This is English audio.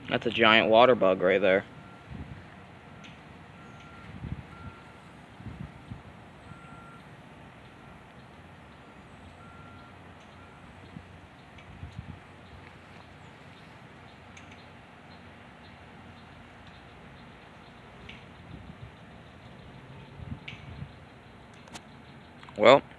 That's a giant water bug right there. Well,